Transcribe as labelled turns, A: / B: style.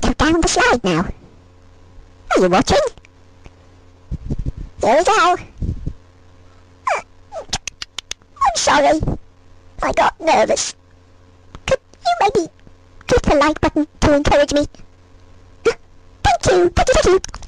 A: go down the slide now. Are you watching? Here we go. I'm sorry. I got nervous. Could you maybe click the like button to encourage me? Thank you. Thank you.